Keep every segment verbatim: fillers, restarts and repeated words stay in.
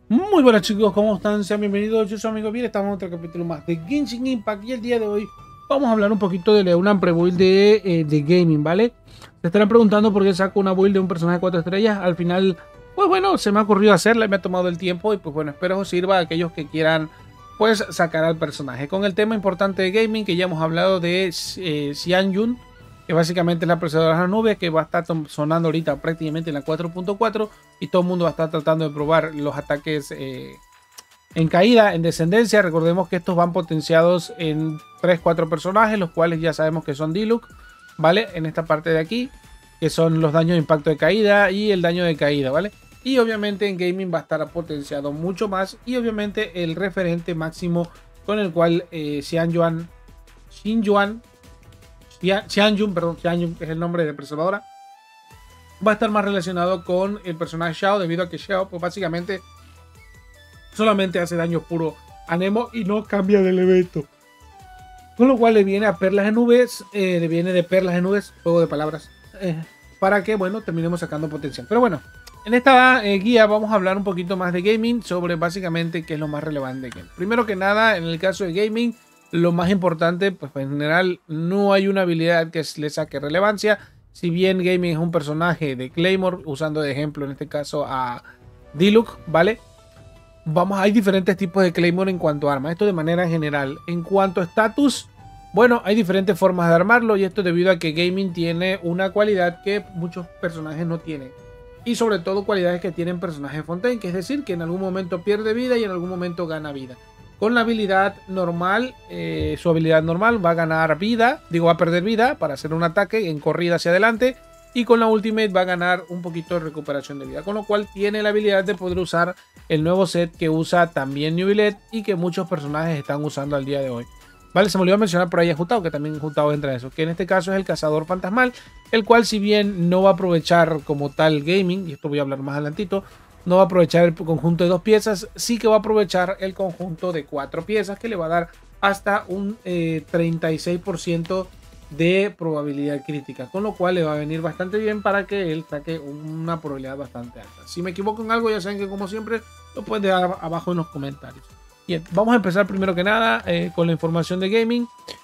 Muy buenas chicos, ¿cómo están? Sean bienvenidos, yo soy amigo bien, estamos en otro capítulo más de Genshin Impact y el día de hoy vamos a hablar un poquito de una pre-build de, eh, de gaming, ¿vale? Se estarán preguntando por qué saco una build de un personaje de cuatro estrellas. Al final, pues bueno, se me ha ocurrido hacerla y me ha tomado el tiempo y pues bueno, espero os sirva a aquellos que quieran pues sacar al personaje. Con el tema importante de gaming que ya hemos hablado de eh, Xianyun, que básicamente es la procesadora de las nubes, que va a estar sonando ahorita prácticamente en la cuatro punto cuatro y todo el mundo va a estar tratando de probar los ataques eh, en caída, en descendencia. Recordemos que estos van potenciados en tres cuatro personajes, los cuales ya sabemos que son Diluc, ¿vale? En esta parte de aquí, que son los daños de impacto de caída y el daño de caída, ¿vale? Y obviamente en gaming va a estar potenciado mucho más y obviamente el referente máximo con el cual eh, Xianyun, Xianyun Xianyun, perdón, Xianyun es el nombre de preservadora, va a estar más relacionado con el personaje Xiao, debido a que Xiao pues básicamente solamente hace daño puro a Nemo y no cambia de elemento, con lo cual le viene a perlas de nubes, eh, le viene de perlas de nubes, juego de palabras, eh, para que bueno, terminemos sacando potencial. Pero bueno, en esta eh, guía vamos a hablar un poquito más de gaming, sobre básicamente qué es lo más relevante. Que primero que nada, en el caso de gaming, lo más importante, pues en general no hay una habilidad que le saque relevancia. Si bien Gaming es un personaje de Claymore, usando de ejemplo en este caso a Diluc, ¿vale? Vamos, hay diferentes tipos de Claymore en cuanto a armas. Esto de manera general. En cuanto a estatus, bueno, hay diferentes formas de armarlo. Y esto debido a que Gaming tiene una cualidad que muchos personajes no tienen. Y sobre todo cualidades que tienen personajes Fontaine, que es decir, que en algún momento pierde vida y en algún momento gana vida. Con la habilidad normal, eh, su habilidad normal va a ganar vida, digo va a perder vida para hacer un ataque en corrida hacia adelante. Y con la ultimate va a ganar un poquito de recuperación de vida. Con lo cual tiene la habilidad de poder usar el nuevo set que usa también Neuvillette y que muchos personajes están usando al día de hoy. Vale, se me olvidó mencionar por ahí a Jutao, que también Jutao entra en eso. Que en este caso es el cazador fantasmal, el cual si bien no va a aprovechar como tal gaming, y esto voy a hablar más adelantito, no va a aprovechar el conjunto de dos piezas, sí que va a aprovechar el conjunto de cuatro piezas, que le va a dar hasta un eh, treinta y seis por ciento de probabilidad crítica, con lo cual le va a venir bastante bien para que él saque una probabilidad bastante alta. Si me equivoco en algo, ya saben que como siempre lo pueden dejar abajo en los comentarios. Bien, vamos a empezar primero que nada eh, con la información de gaming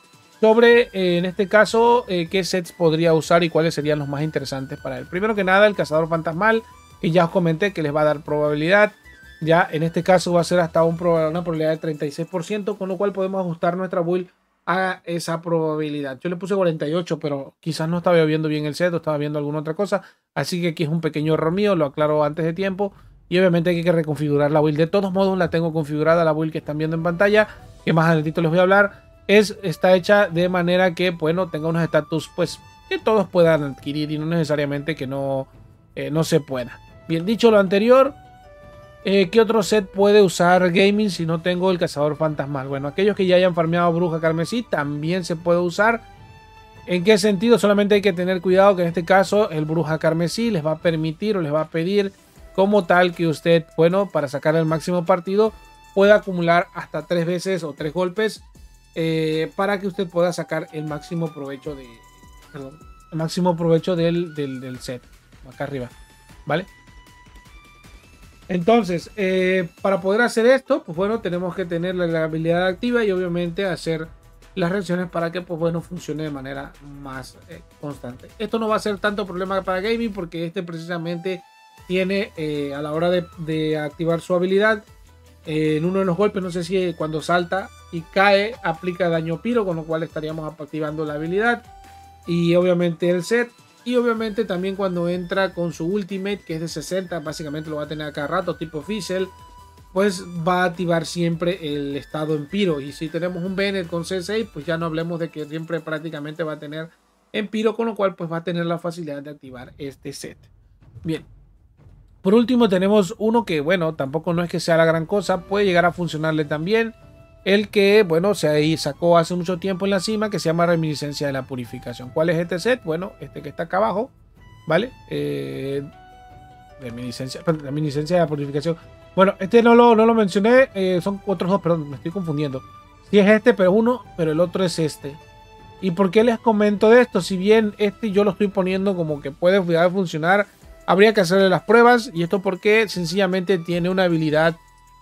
sobre, eh, en este caso, eh, qué sets podría usar y cuáles serían los más interesantes para él. Primero que nada, el cazador fantasmal, y ya os comenté que les va a dar probabilidad. Ya en este caso va a ser hasta un, una probabilidad de treinta y seis por ciento, con lo cual podemos ajustar nuestra build a esa probabilidad. Yo le puse cuarenta y ocho, pero quizás no estaba viendo bien el set o estaba viendo alguna otra cosa. Así que aquí es un pequeño error mío, lo aclaro antes de tiempo. Y obviamente hay que reconfigurar la build. De todos modos la tengo configurada, la build que están viendo en pantalla, que más adelantito les voy a hablar. Es, está hecha de manera que, bueno, tenga unos estatus pues que todos puedan adquirir y no necesariamente que no, eh, no se pueda. Bien, dicho lo anterior, eh, ¿qué otro set puede usar gaming si no tengo el cazador fantasmal? Bueno, aquellos que ya hayan farmeado bruja carmesí también se puede usar. ¿En qué sentido? Solamente hay que tener cuidado que en este caso el bruja carmesí les va a permitir o les va a pedir como tal que usted, bueno, para sacar el máximo partido, pueda acumular hasta tres veces o tres golpes eh, para que usted pueda sacar el máximo provecho de, perdón, el máximo provecho del, del, del set. Acá arriba, ¿vale? Entonces, eh, para poder hacer esto, pues bueno, tenemos que tener la habilidad activa y obviamente hacer las reacciones para que, pues bueno, funcione de manera más eh, constante. Esto no va a ser tanto problema para gaming porque este precisamente tiene eh, a la hora de, de activar su habilidad, eh, en uno de los golpes, no sé si cuando salta y cae, aplica daño piro, con lo cual estaríamos activando la habilidad y obviamente el set. Y obviamente también cuando entra con su ultimate, que es de sesenta, básicamente lo va a tener a cada rato, tipo Fizzle, pues va a activar siempre el estado en piro. Y si tenemos un Bennett con C seis, pues ya no hablemos de que siempre prácticamente va a tener en piro, con lo cual pues va a tener la facilidad de activar este set. Bien. Por último tenemos uno que, bueno, tampoco no es que sea la gran cosa, puede llegar a funcionarle también. El que, bueno, se sacó hace mucho tiempo en la cima, que se llama Reminiscencia de la Purificación. ¿Cuál es este set? Bueno, este que está acá abajo, ¿vale? Eh, reminiscencia, reminiscencia de la Purificación. Bueno, este no lo, no lo mencioné, eh, son otros dos, perdón, me estoy confundiendo. Sí es este, pero uno, pero el otro es este. ¿Y por qué les comento de esto? Si bien este yo lo estoy poniendo como que puede funcionar, habría que hacerle las pruebas. Y esto porque sencillamente tiene una habilidad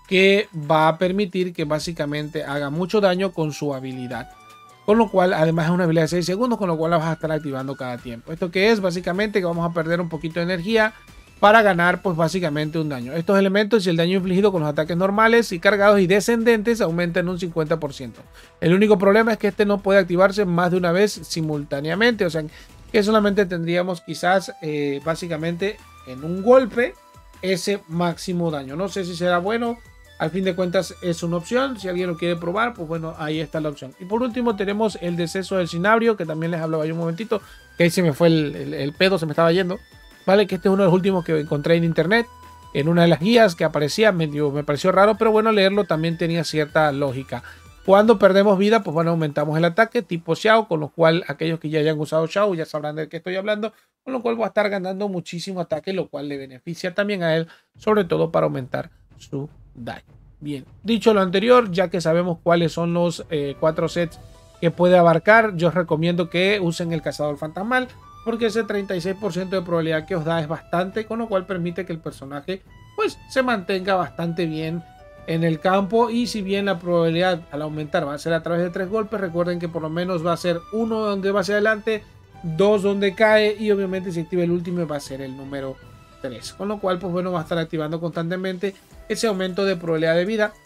que va a permitir que básicamente haga mucho daño con su habilidad. Con lo cual, además es una habilidad de seis segundos, con lo cual la vas a estar activando cada tiempo. ¿Esto qué es? Básicamente que vamos a perder un poquito de energía para ganar, pues básicamente un daño. Estos elementos y el daño infligido con los ataques normales y cargados y descendentes aumentan un cincuenta por ciento. El único problema es que este no puede activarse más de una vez simultáneamente. O sea, que solamente tendríamos quizás eh, básicamente en un golpe ese máximo daño. No sé si será bueno. Al fin de cuentas es una opción. Si alguien lo quiere probar, pues bueno, ahí está la opción. Y por último tenemos el deceso del Cinabrio, que también les hablaba yo un momentito, que ahí se me fue el, el, el pedo, se me estaba yendo. Vale, que este es uno de los últimos que encontré en internet. En una de las guías que aparecía, medio, me pareció raro, pero bueno, leerlo también tenía cierta lógica. Cuando perdemos vida, pues bueno, aumentamos el ataque tipo Xiao, con lo cual aquellos que ya hayan usado Xiao ya sabrán de qué estoy hablando, con lo cual va a estar ganando muchísimo ataque, lo cual le beneficia también a él, sobre todo para aumentar su daño. Bien, dicho lo anterior, ya que sabemos cuáles son los eh, cuatro sets que puede abarcar, yo os recomiendo que usen el cazador fantasmal, porque ese treinta y seis por ciento de probabilidad que os da es bastante, con lo cual permite que el personaje pues se mantenga bastante bien en el campo. Y si bien la probabilidad al aumentar va a ser a través de tres golpes, recuerden que por lo menos va a ser uno donde va hacia adelante, dos donde cae, y obviamente si activa el último va a ser el número tres, con lo cual pues bueno, va a estar activando constantemente ese aumento de probabilidad de vida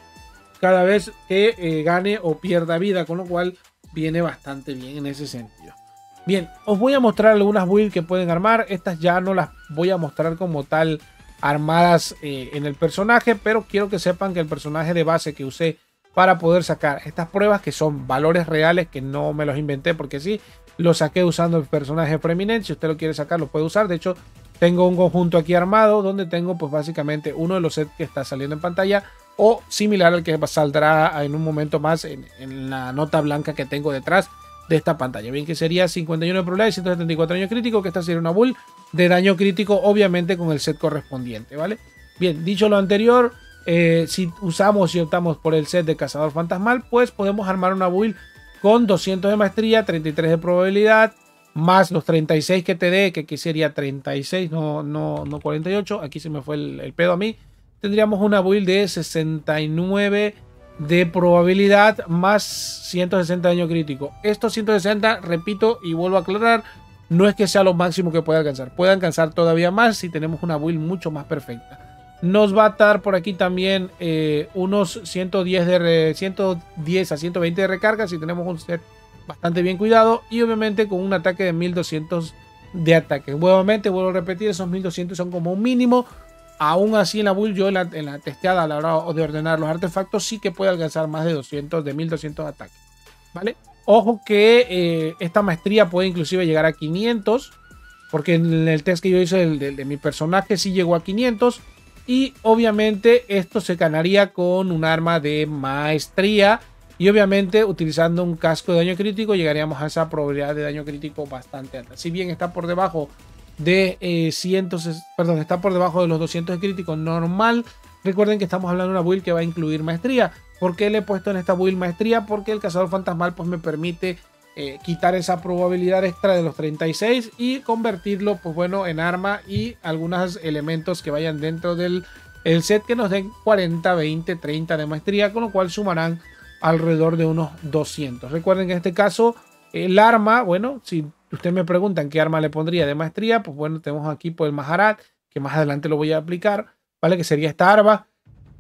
cada vez que eh, gane o pierda vida, con lo cual viene bastante bien en ese sentido. Bien, os voy a mostrar algunas builds que pueden armar. Estas ya no las voy a mostrar como tal armadas eh, en el personaje, pero quiero que sepan que el personaje de base que usé para poder sacar estas pruebas, que son valores reales, que no me los inventé porque sí, lo saqué usando el personaje preeminente. Si usted lo quiere sacar, lo puede usar. De hecho, tengo un conjunto aquí armado donde tengo pues básicamente uno de los sets que está saliendo en pantalla, o similar al que saldrá en un momento más en, en la nota blanca que tengo detrás de esta pantalla. Bien, que sería cincuenta y uno de probabilidad y ciento setenta y cuatro de daño crítico, que esta sería una build de daño crítico, obviamente con el set correspondiente, ¿vale? Bien, dicho lo anterior, eh, si usamos y optamos por el set de cazador fantasmal, pues podemos armar una build con doscientos de maestría, treinta y tres de probabilidad, más los treinta y seis que te dé, que aquí sería treinta y seis, no, no, no cuarenta y ocho, aquí se me fue el, el pedo a mí. Tendríamos una build de sesenta y nueve de probabilidad más ciento sesenta de daño crítico. Estos ciento sesenta, repito y vuelvo a aclarar, no es que sea lo máximo que pueda alcanzar. Puede alcanzar todavía más si tenemos una build mucho más perfecta. Nos va a dar por aquí también eh, unos ciento diez, de re, ciento diez a ciento veinte de recarga si tenemos un set bastante bien cuidado, y obviamente con un ataque de mil doscientos de ataque. Nuevamente vuelvo a repetir, esos mil doscientos son como un mínimo. Aún así en la build, yo en la, en la testeada a la hora de ordenar los artefactos, sí que puede alcanzar más de doscientos, de mil doscientos ataques, ¿vale? Ojo que eh, esta maestría puede inclusive llegar a quinientos, porque en el test que yo hice de, de, de mi personaje sí llegó a quinientos, y obviamente esto se ganaría con un arma de maestría, y obviamente utilizando un casco de daño crítico llegaríamos a esa probabilidad de daño crítico bastante alta. Si bien está por debajo de eh, cien, perdón, está por debajo de los doscientos de crítico normal, recuerden que estamos hablando de una build que va a incluir maestría. ¿Por qué le he puesto en esta build maestría? Porque el cazador fantasmal pues me permite eh, quitar esa probabilidad extra de los treinta y seis y convertirlo pues bueno en arma, y algunos elementos que vayan dentro del el set que nos den cuarenta, veinte, treinta de maestría, con lo cual sumarán alrededor de unos doscientos. Recuerden que en este caso el arma, bueno, si ustedes me preguntan qué arma le pondría de maestría, pues bueno, tenemos aquí por el Maharat, que más adelante lo voy a aplicar, ¿vale? Que sería esta arma,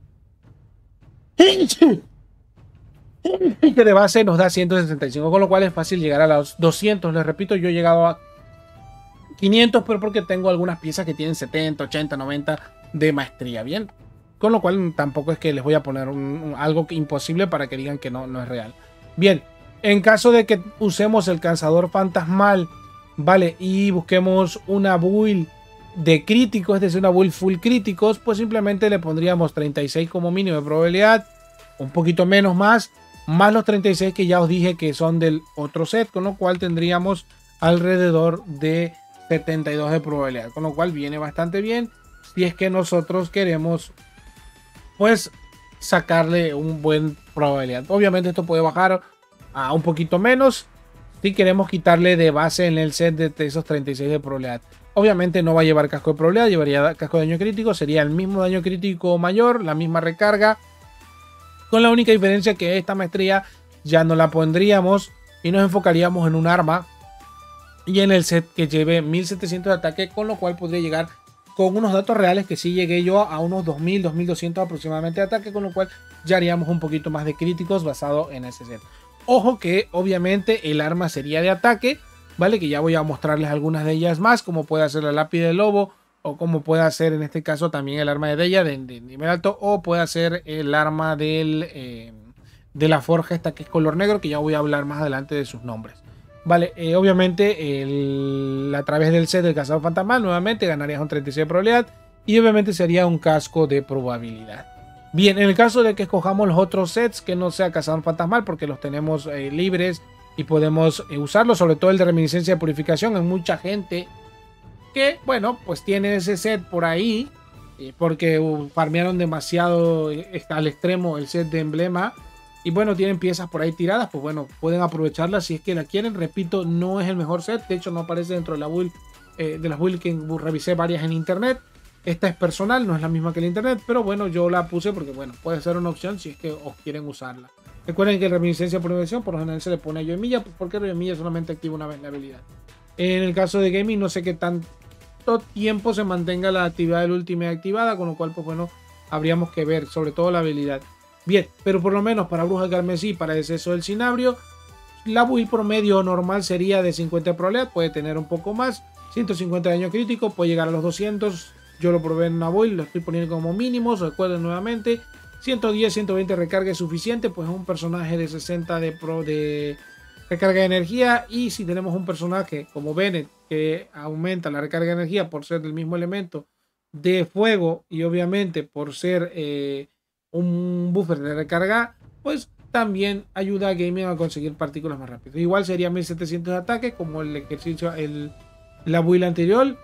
que de base nos da ciento sesenta y cinco, con lo cual es fácil llegar a los doscientos. Les repito, yo he llegado a quinientos, pero porque tengo algunas piezas que tienen setenta, ochenta, noventa de maestría, ¿bien? Con lo cual tampoco es que les voy a poner un, un, algo imposible para que digan que no, no es real. Bien. En caso de que usemos el cazador fantasmal, ¿vale? Y busquemos una build de críticos, es decir, una build full críticos, pues simplemente le pondríamos treinta y seis como mínimo de probabilidad, un poquito menos más, más los treinta y seis que ya os dije que son del otro set, con lo cual tendríamos alrededor de setenta y dos de probabilidad, con lo cual viene bastante bien si es que nosotros queremos pues sacarle un buen probabilidad. Obviamente esto puede bajar a un poquito menos si queremos quitarle de base en el set de esos treinta y seis de probabilidad. Obviamente no va a llevar casco de probabilidad, llevaría casco de daño crítico, sería el mismo daño crítico mayor, la misma recarga, con la única diferencia que esta maestría ya no la pondríamos y nos enfocaríamos en un arma y en el set que lleve mil setecientos de ataque, con lo cual podría llegar con unos datos reales que sí llegué yo a unos dos mil, dos mil doscientos aproximadamente de ataque, con lo cual ya haríamos un poquito más de críticos basado en ese set. Ojo que obviamente el arma sería de ataque, ¿vale? Que ya voy a mostrarles algunas de ellas más, como puede ser la lápida del lobo, o como puede ser en este caso también el arma de Deya de, de nivel alto, o puede ser el arma del, eh, de la forja esta que es color negro, que ya voy a hablar más adelante de sus nombres. Vale, eh, obviamente el, a través del set del cazador fantasmal nuevamente ganarías un treinta y seis de probabilidad y obviamente sería un casco de probabilidad. Bien, en el caso de que escojamos los otros sets que no sea cazador fantasmal, porque los tenemos eh, libres y podemos eh, usarlos, sobre todo el de reminiscencia de purificación, hay mucha gente que, bueno, pues tiene ese set por ahí eh, porque uh, farmearon demasiado eh, al extremo el set de emblema. Y bueno, tienen piezas por ahí tiradas, pues bueno, pueden aprovecharlas si es que la quieren. Repito, no es el mejor set, de hecho no aparece dentro de la build, eh, de las builds que revisé varias en internet. Esta es personal, no es la misma que el internet, pero bueno, yo la puse porque bueno, puede ser una opción si es que os quieren usarla. Recuerden que reminiscencia por inversión por lo general se le pone a Yoimiya, porque Yoimiya solamente activa una vez la habilidad. En el caso de gaming, no sé qué tanto tiempo se mantenga la actividad del Ultimate activada, con lo cual pues bueno, habríamos que ver, sobre todo la habilidad. Bien, pero por lo menos para Bruja Carmesí, para Deceso del Cinabrio, la build promedio normal sería de cincuenta de probabilidad, puede tener un poco más, ciento cincuenta de daño crítico, puede llegar a los doscientos, yo lo probé en una build, lo estoy poniendo como mínimos, recuerden nuevamente, ciento diez, ciento veinte recarga es suficiente, pues es un personaje de sesenta de, pro, de recarga de energía, y si tenemos un personaje como Bennett que aumenta la recarga de energía por ser del mismo elemento de fuego y obviamente por ser... Eh, un buffer de recarga, pues también ayuda a Gaming a conseguir partículas más rápido. Igual sería mil setecientos de ataque como el ejercicio, el, la build anterior,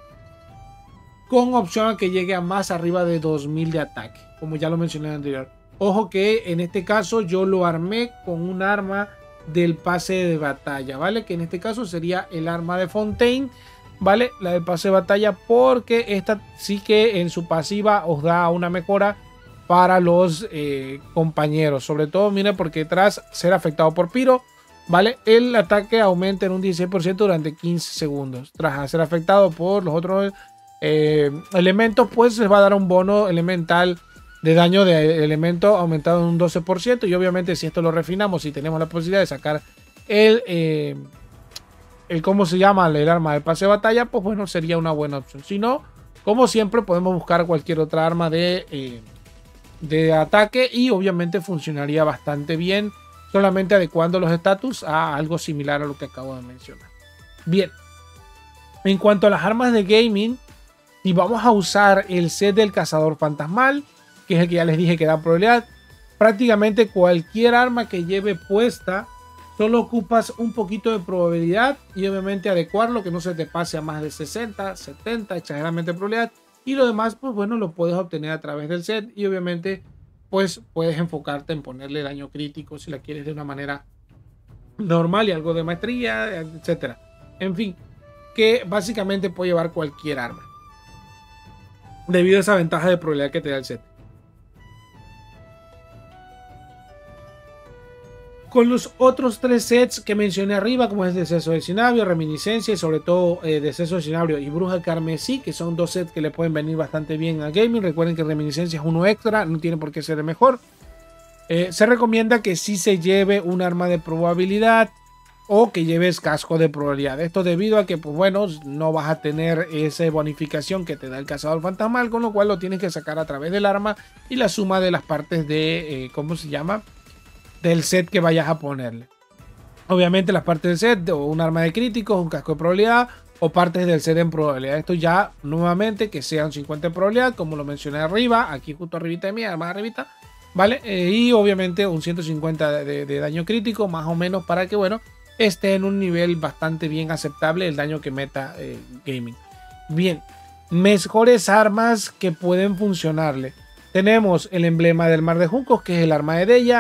con opción a que llegue a más arriba de dos mil de ataque, como ya lo mencioné en el anterior. Ojo que en este caso yo lo armé con un arma del pase de batalla, ¿vale? Que en este caso sería el arma de Fontaine, ¿vale? La del pase de batalla, porque esta sí que en su pasiva os da una mejora para los eh, compañeros, sobre todo mire, porque tras ser afectado por Piro, vale, el ataque aumenta en un dieciséis por ciento durante quince segundos. Tras ser afectado por los otros eh, elementos, pues les va a dar un bono elemental de daño de elemento aumentado en un doce por ciento. Y obviamente si esto lo refinamos y tenemos la posibilidad de sacar el eh, el cómo se llama el arma del pase de batalla, pues bueno, sería una buena opción. Si no, como siempre, podemos buscar cualquier otra arma de eh, de ataque y obviamente funcionaría bastante bien, solamente adecuando los estatus a algo similar a lo que acabo de mencionar. Bien, en cuanto a las armas de gaming, si vamos a usar el set del cazador fantasmal, que es el que ya les dije que da probabilidad, prácticamente cualquier arma que lleve puesta solo ocupas un poquito de probabilidad y obviamente adecuarlo, que no se te pase a más de sesenta, setenta, exageradamente probabilidad. Y lo demás, pues bueno, lo puedes obtener a través del set y obviamente pues puedes enfocarte en ponerle daño crítico si la quieres de una manera normal y algo de maestría, etcétera. En fin, que básicamente puede llevar cualquier arma debido a esa ventaja de probabilidad que te da el set. Con los otros tres sets que mencioné arriba, como es Deceso del Cinabrio, Reminiscencia y sobre todo eh, Deceso del Cinabrio y Bruja Carmesí, que son dos sets que le pueden venir bastante bien a gaming. Recuerden que Reminiscencia es uno extra, no tiene por qué ser el mejor. Eh, se recomienda que sí se lleve un arma de probabilidad o que lleves casco de probabilidad. Esto debido a que, pues bueno, no vas a tener esa bonificación que te da el cazador fantasmal, con lo cual lo tienes que sacar a través del arma y la suma de las partes de, eh, ¿cómo se llama?, del set que vayas a ponerle. Obviamente las partes del set, o un arma de críticos, un casco de probabilidad, o partes del set en probabilidad. Esto ya nuevamente que sea un cincuenta de probabilidad, como lo mencioné arriba, aquí justo arribita de mí, más arribita, ¿vale? Eh, y obviamente un ciento cincuenta de, de, de daño crítico, más o menos, para que, bueno, esté en un nivel bastante bien aceptable el daño que meta eh, gaming. Bien, mejores armas que pueden funcionarle. Tenemos el emblema del Mar de Juncos, que es el arma de Deya.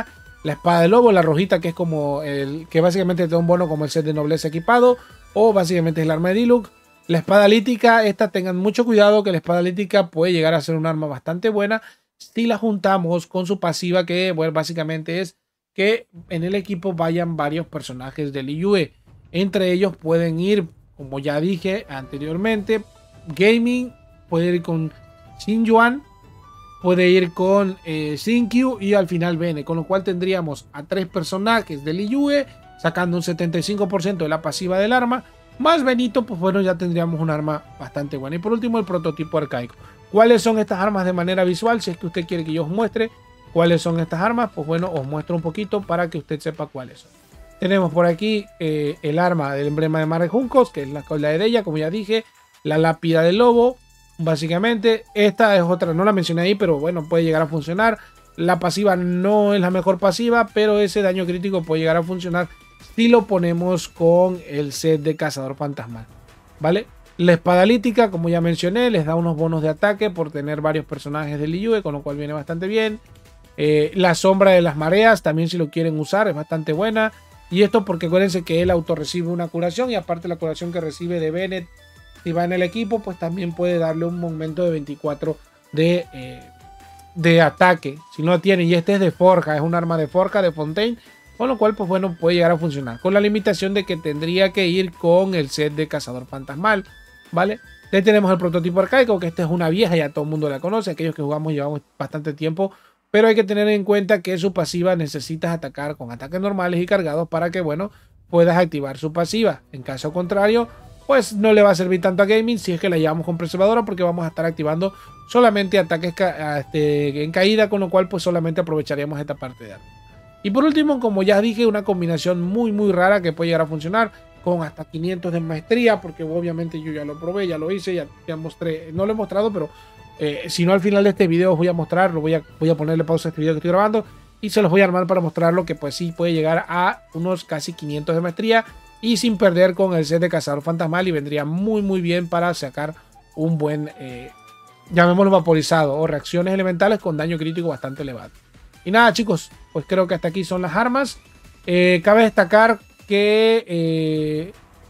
La espada de lobo, la rojita, que es como el que básicamente te da un bono como el set de nobleza equipado, o básicamente es el arma de Diluc. La espada lítica, esta tengan mucho cuidado que la espada lítica puede llegar a ser un arma bastante buena si la juntamos con su pasiva, que bueno, básicamente es que en el equipo vayan varios personajes del Liyue. Entre ellos pueden ir, como ya dije anteriormente, Gaming, puede ir con Xin Yuan, puede ir con eh, Xinkyu y al final Bene, con lo cual tendríamos a tres personajes del Liyue sacando un setenta y cinco por ciento de la pasiva del arma, más Benito, pues bueno, ya tendríamos un arma bastante buena. Y por último, el prototipo arcaico. ¿Cuáles son estas armas de manera visual? Si es que usted quiere que yo os muestre cuáles son estas armas, pues bueno, os muestro un poquito para que usted sepa cuáles son. Tenemos por aquí eh, el arma del emblema de Mar de Juncos, que es la cola de ella, como ya dije, la lápida del lobo, básicamente. Esta es otra, no la mencioné ahí, pero bueno, puede llegar a funcionar. La pasiva no es la mejor pasiva, pero ese daño crítico puede llegar a funcionar si lo ponemos con el set de cazador fantasmal, ¿vale? La espada lítica, como ya mencioné, les da unos bonos de ataque por tener varios personajes del Liyue, con lo cual viene bastante bien. Eh, la sombra de las mareas, también si lo quieren usar, es bastante buena. Y esto porque acuérdense que él auto recibe una curación, y aparte la curación que recibe de Bennett, si va en el equipo, pues también puede darle un momento de veinticuatro de, eh, de ataque. Si no tiene, y este es de forja, es un arma de forja de Fontaine, con lo cual pues bueno, puede llegar a funcionar, con la limitación de que tendría que ir con el set de cazador fantasmal, ¿vale? Ya tenemos el prototipo arcaico, que esta es una vieja, ya todo el mundo la conoce, aquellos que jugamos llevamos bastante tiempo, pero hay que tener en cuenta que su pasiva necesitas atacar con ataques normales y cargados para que, bueno, puedas activar su pasiva. En caso contrario, pues no le va a servir tanto a Gaming si es que la llevamos con preservadora, porque vamos a estar activando solamente ataques ca este, en caída, con lo cual pues solamente aprovecharíamos esta parte de arma. Y por último, como ya dije, una combinación muy muy rara que puede llegar a funcionar con hasta quinientos de maestría, porque obviamente yo ya lo probé, ya lo hice, ya, ya mostré, no lo he mostrado, pero eh, si no al final de este video os voy a mostrar, lo voy a, voy a ponerle pausa a este video que estoy grabando y se los voy a armar para mostrarlo, que pues sí puede llegar a unos casi quinientos de maestría y sin perder con el set de cazador fantasmal, y vendría muy muy bien para sacar un buen, eh, llamémoslo vaporizado o reacciones elementales con daño crítico bastante elevado. Y nada chicos, pues creo que hasta aquí son las armas. Eh, cabe destacar que eh,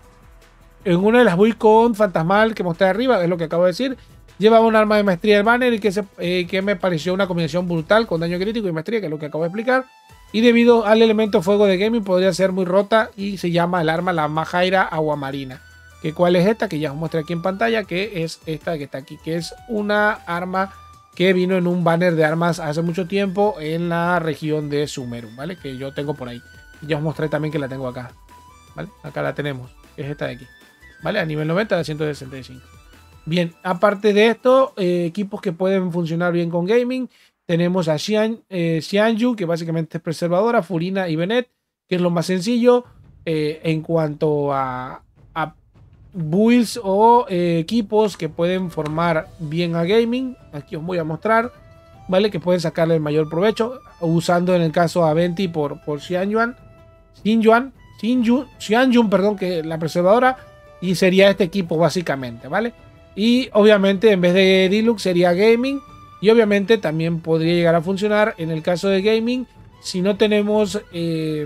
en una de las builds con fantasmal que mostré arriba, es lo que acabo de decir, llevaba un arma de maestría del banner y que, se, eh, que me pareció una combinación brutal con daño crítico y maestría, que es lo que acabo de explicar. Y debido al elemento fuego de Gaming podría ser muy rota, y se llama el arma la Majaira Aguamarina. ¿Que ¿Cuál es esta? Que ya os mostré aquí en pantalla, que es esta que está aquí, que es una arma que vino en un banner de armas hace mucho tiempo en la región de Sumeru, ¿vale? Que yo tengo por ahí. Ya os mostré también que la tengo acá, ¿vale? Acá la tenemos, es esta de aquí, ¿vale? A nivel noventa de ciento sesenta y cinco. Bien, aparte de esto, eh, equipos que pueden funcionar bien con Gaming, tenemos a Xian, eh, Xianyu, que básicamente es preservadora, Furina y Bennett, que es lo más sencillo eh, en cuanto a, a builds o eh, equipos que pueden formar bien a Gaming. Aquí os voy a mostrar, ¿vale? Que pueden sacarle el mayor provecho, usando en el caso a Venti por, por Xianyuan, Xinyuan, Xinyun, Xianyun, perdón, que es la preservadora, y sería este equipo básicamente, ¿vale? Y obviamente en vez de Diluc sería Gaming, y obviamente también podría llegar a funcionar en el caso de Gaming si no tenemos eh,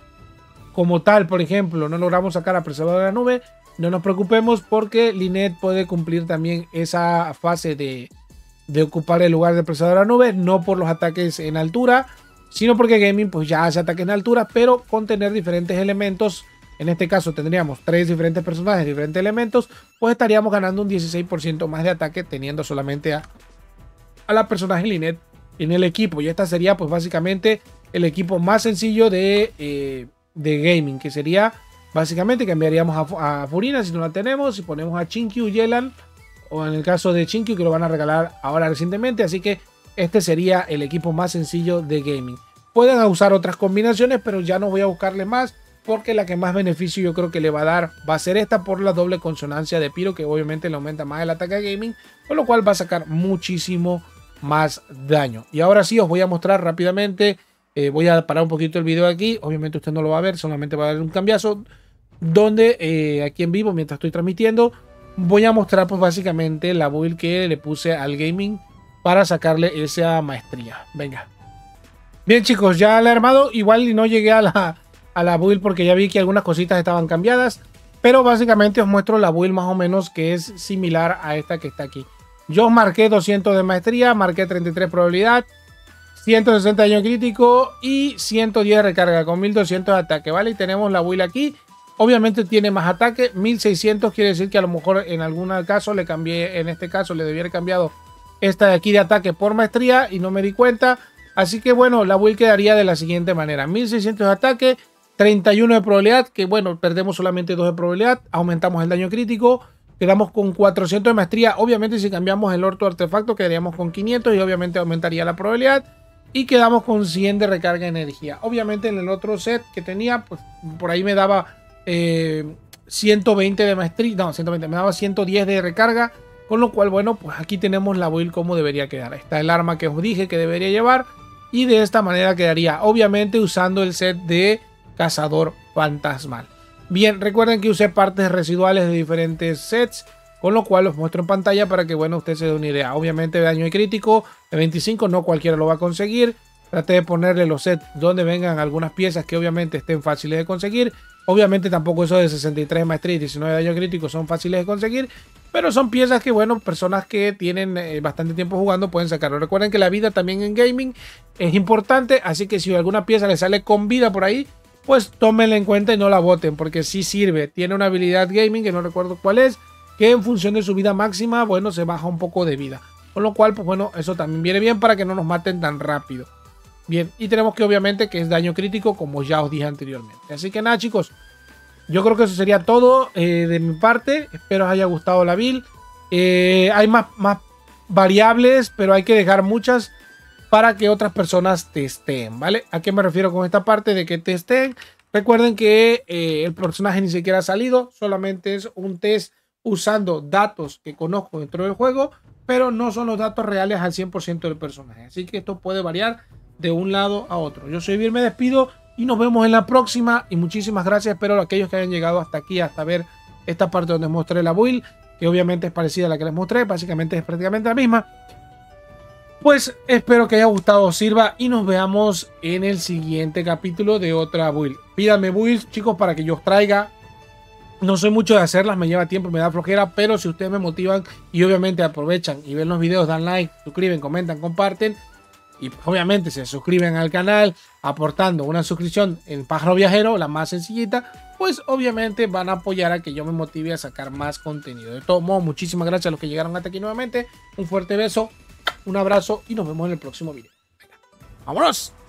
como tal, por ejemplo, no logramos sacar a preservadora de la nube. No nos preocupemos, porque Lynette puede cumplir también esa fase de, de ocupar el lugar de preservadora de la nube, no por los ataques en altura, sino porque Gaming pues ya hace ataques en altura, pero con tener diferentes elementos. En este caso tendríamos tres diferentes personajes, diferentes elementos, pues estaríamos ganando un dieciséis por ciento más de ataque teniendo solamente a, a la personaje Lynette en el equipo. Y esta sería pues básicamente el equipo más sencillo de, eh, de Gaming, que sería básicamente cambiaríamos a, a Furina si no la tenemos, y ponemos a Xinkyu, Yelan, o en el caso de Xinkyu que lo van a regalar ahora recientemente. Así que este sería el equipo más sencillo de Gaming. Pueden usar otras combinaciones, pero ya no voy a buscarle más, porque la que más beneficio yo creo que le va a dar va a ser esta, por la doble consonancia de Pyro, que obviamente le aumenta más el ataque a Gaming, con lo cual va a sacar muchísimo más daño. Y ahora sí os voy a mostrar rápidamente, eh, voy a parar un poquito el video aquí, obviamente usted no lo va a ver, solamente va a dar un cambiazo, donde eh, aquí en vivo mientras estoy transmitiendo voy a mostrar pues básicamente la build que le puse al Gaming para sacarle esa maestría. Venga. Bien, chicos, ya la he armado. Igual no llegué a la, a la build porque ya vi que algunas cositas estaban cambiadas. Pero básicamente os muestro la build más o menos que es similar a esta que está aquí. Yo marqué doscientos de maestría, marqué treinta y tres probabilidad, ciento sesenta de daño crítico y ciento diez de recarga con mil doscientos de ataque, ¿vale? Y tenemos la build aquí. Obviamente tiene más ataque, mil seiscientos, quiere decir que a lo mejor en algún caso le cambié, en este caso le debía haber cambiado esta de aquí de ataque por maestría y no me di cuenta. Así que bueno, la build quedaría de la siguiente manera: mil seiscientos de ataque, treinta y uno de probabilidad, que bueno, perdemos solamente dos de probabilidad, aumentamos el daño crítico, quedamos con cuatrocientos de maestría. Obviamente si cambiamos el orto artefacto quedaríamos con quinientos y obviamente aumentaría la probabilidad. Y quedamos con cien de recarga de energía. Obviamente en el otro set que tenía, pues por ahí me daba eh, ciento veinte de maestría, no, ciento veinte, me daba ciento diez de recarga. Con lo cual, bueno, pues aquí tenemos la build como debería quedar. Está el arma que os dije que debería llevar. Y de esta manera quedaría, obviamente usando el set de cazador fantasmal. Bien, recuerden que usé partes residuales de diferentes sets, con lo cual os muestro en pantalla para que, bueno, usted se dé una idea. Obviamente daño crítico de veinticinco, no cualquiera lo va a conseguir. Traté de ponerle los sets donde vengan algunas piezas que obviamente estén fáciles de conseguir. Obviamente tampoco eso de sesenta y tres de maestría y diecinueve de daño crítico son fáciles de conseguir. Pero son piezas que, bueno, personas que tienen eh, bastante tiempo jugando pueden sacarlo. Recuerden que la vida también en gaming es importante. Así que si alguna pieza le sale con vida por ahí, pues tómenla en cuenta y no la boten, porque sí sirve. Tiene una habilidad gaming que no recuerdo cuál es, que en función de su vida máxima, bueno, se baja un poco de vida. Con lo cual, pues bueno, eso también viene bien para que no nos maten tan rápido. Bien, y tenemos que obviamente que es daño crítico, como ya os dije anteriormente. Así que nada, chicos, yo creo que eso sería todo eh, de mi parte. Espero os haya gustado la build. Eh, hay más, más variables, pero hay que dejar muchas para que otras personas testeen, ¿vale? ¿A qué me refiero con esta parte de que testeen? Recuerden que eh, el personaje ni siquiera ha salido, solamente es un test usando datos que conozco dentro del juego, pero no son los datos reales al cien por ciento del personaje. Así que esto puede variar de un lado a otro. Yo soy Vir, me despido y nos vemos en la próxima. Y muchísimas gracias. Espero a aquellos que hayan llegado hasta aquí, hasta ver esta parte donde mostré la build, que obviamente es parecida a la que les mostré, básicamente es prácticamente la misma. Pues espero que haya gustado, os sirva y nos veamos en el siguiente capítulo de otra build. Pídanme builds, chicos, para que yo os traiga. No soy mucho de hacerlas, me lleva tiempo, me da flojera, pero si ustedes me motivan y obviamente aprovechan y ven los videos, dan like, suscriben, comentan, comparten y obviamente se suscriben al canal aportando una suscripción en Pájaro Viajero, la más sencillita, pues obviamente van a apoyar a que yo me motive a sacar más contenido. De todos modos, muchísimas gracias a los que llegaron hasta aquí nuevamente, un fuerte beso, un abrazo y nos vemos en el próximo video. Venga, ¡vámonos!